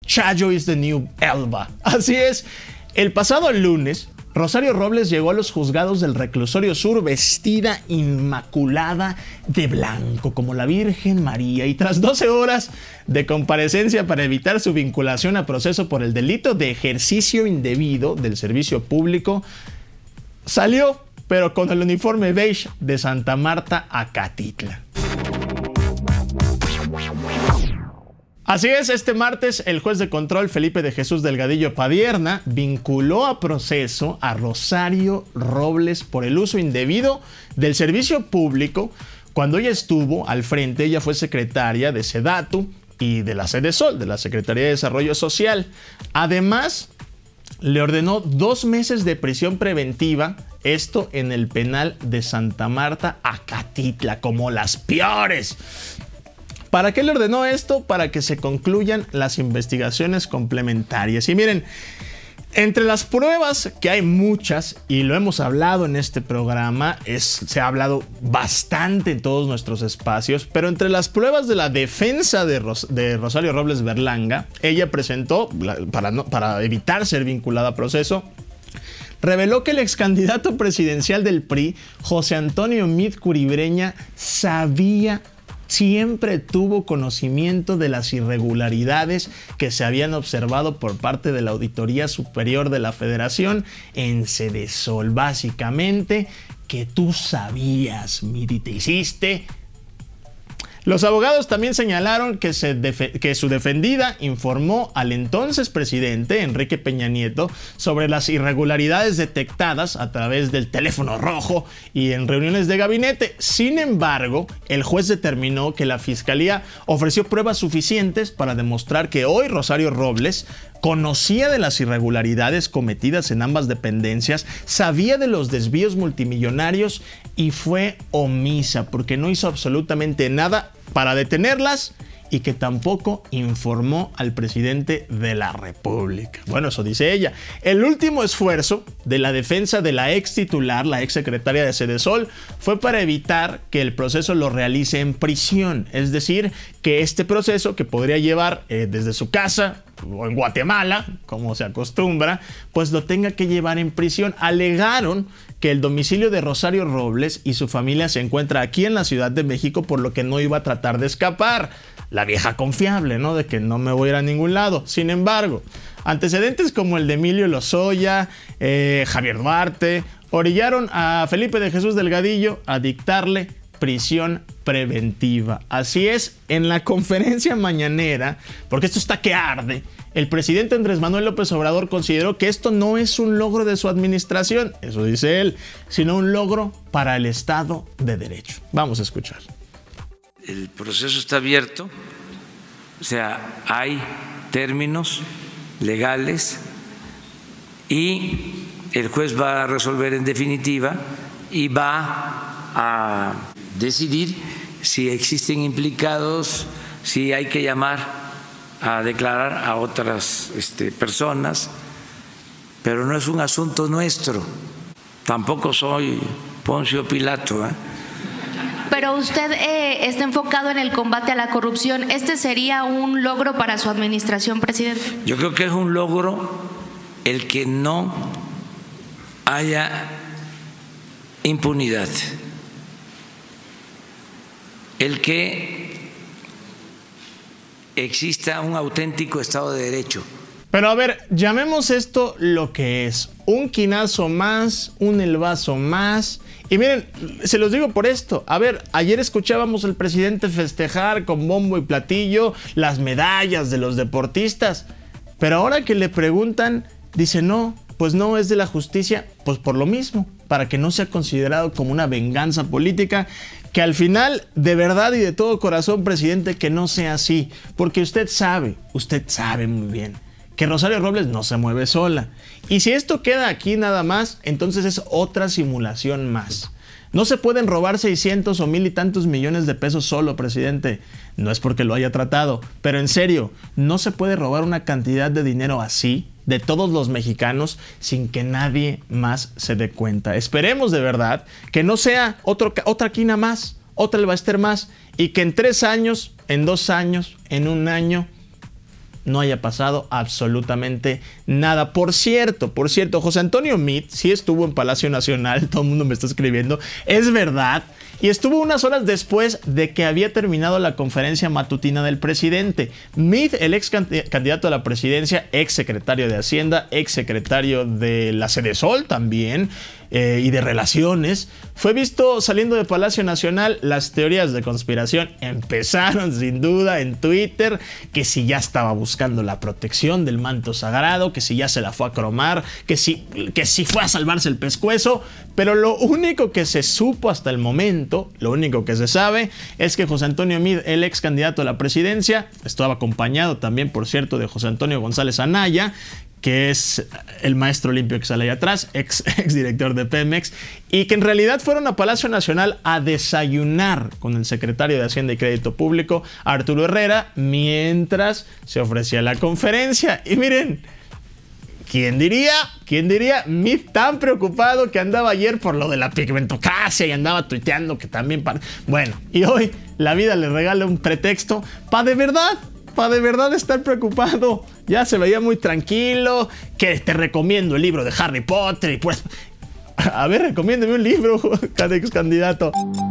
Chayo is the new Elba. Así es, el pasado lunes, Rosario Robles llegó a los juzgados del Reclusorio Sur vestida inmaculada de blanco, como la Virgen María, y tras 12 horas de comparecencia para evitar su vinculación a proceso por el delito de ejercicio indebido del servicio público, salió, pero con el uniforme beige de Santa Marta Acatitla. Así es, este martes el juez de control Felipe de Jesús Delgadillo Padierna vinculó a proceso a Rosario Robles por el uso indebido del servicio público cuando ella estuvo al frente. Ella fue secretaria de SEDATU y de la SEDESOL, de la Secretaría de Desarrollo Social. Además, le ordenó 2 meses de prisión preventiva, esto en el penal de Santa Marta Acatitla, como las peores. ¿Para qué le ordenó esto? Para que se concluyan las investigaciones complementarias. Y miren, entre las pruebas, que hay muchas, y lo hemos hablado en este programa, se ha hablado bastante en todos nuestros espacios, pero entre las pruebas de la defensa de Rosario Robles Berlanga, ella presentó, para evitar ser vinculada a proceso, reveló que el excandidato presidencial del PRI, José Antonio Meade Curibreña, siempre tuvo conocimiento de las irregularidades que se habían observado por parte de la Auditoría Superior de la Federación en SEDESOL. Básicamente, que tú sabías, Meade, te hiciste. Los abogados también señalaron que su defendida informó al entonces presidente Enrique Peña Nieto sobre las irregularidades detectadas a través del teléfono rojo y en reuniones de gabinete. Sin embargo, el juez determinó que la Fiscalía ofreció pruebas suficientes para demostrar que hoy Rosario Robles conocía de las irregularidades cometidas en ambas dependencias, sabía de los desvíos multimillonarios y fue omisa porque no hizo absolutamente nada para detenerlas y que tampoco informó al presidente de la República. Bueno, eso dice ella. El último esfuerzo de la defensa de la ex titular, la ex secretaria de SEDESOL, fue para evitar que el proceso lo realice en prisión. Es decir, que este proceso, que podría llevar desde su casa o en Guatemala, como se acostumbra, pues lo tenga que llevar en prisión. Alegaron que el domicilio de Rosario Robles y su familia se encuentra aquí en la Ciudad de México, por lo que no iba a tratar de escapar. La vieja confiable, ¿no? De que no me voy a ir a ningún lado. Sin embargo, antecedentes como el de Emilio Lozoya, Javier Duarte, orillaron a Felipe de Jesús Delgadillo a dictarle prisión preventiva. Así es, en la conferencia mañanera, porque esto está que arde, el presidente Andrés Manuel López Obrador consideró que esto no es un logro de su administración, eso dice él, sino un logro para el Estado de Derecho. Vamos a escuchar. El proceso está abierto, o sea, hay términos legales y el juez va a resolver en definitiva y va a decidir si existen implicados, si hay que llamar a declarar a otras personas, pero no es un asunto nuestro, tampoco soy Poncio Pilato, ¿eh? Pero usted está enfocado en el combate a la corrupción. ¿Este sería un logro para su administración, presidente? Yo creo que es un logro el que no haya impunidad, el que exista un auténtico Estado de Derecho. Pero a ver, llamemos esto lo que es, un quinazo más, un elbazo más. Y miren, se los digo por esto. A ver, ayer escuchábamos al presidente festejar con bombo y platillo las medallas de los deportistas. Pero ahora que le preguntan, dice no, pues no es de la justicia, pues por lo mismo, para que no sea considerado como una venganza política, que al final, de verdad y de todo corazón, presidente, que no sea así. Porque usted sabe muy bien que Rosario Robles no se mueve sola. Y si esto queda aquí nada más, entonces es otra simulación más. No se pueden robar 600 o 1000 y tantos millones de pesos solo, presidente. No es porque lo haya tratado, pero en serio, no se puede robar una cantidad de dinero así, de todos los mexicanos, sin que nadie más se dé cuenta. Esperemos de verdad que no sea otra quina más, otra Elbaester más, y que en 3 años, en 2 años, en 1 año, no haya pasado absolutamente nada. Por cierto, José Antonio Meade sí estuvo en Palacio Nacional, todo el mundo me está escribiendo, es verdad, y estuvo unas horas después de que había terminado la conferencia matutina del presidente. Meade, el ex candidato a la presidencia, ex secretario de Hacienda, ex secretario de la Sedesol también, y de Relaciones, fue visto saliendo de Palacio Nacional. Las teorías de conspiración empezaron sin duda en Twitter, que si ya estaba buscando la protección del manto sagrado, que si ya se la fue a cromar, que si fue a salvarse el pescuezo, pero lo único que se supo hasta el momento, lo único que se sabe, es que José Antonio Meade, el ex candidato a la presidencia, estaba acompañado también, por cierto, de José Antonio González Anaya, que es el maestro limpio que sale ahí atrás, ex director de Pemex, y que en realidad fueron a Palacio Nacional a desayunar con el secretario de Hacienda y Crédito Público, Arturo Herrera, mientras se ofrecía la conferencia. Y miren, ¿quién diría? Meade tan preocupado que andaba ayer por lo de la pigmentocracia y andaba tuiteando que también... Bueno, y hoy la vida le regala un pretexto para de verdad estar preocupado. Ya se veía muy tranquilo, que te recomiendo el libro de Harry Potter y pues... A ver, recomiéndeme un libro, cada ex candidato.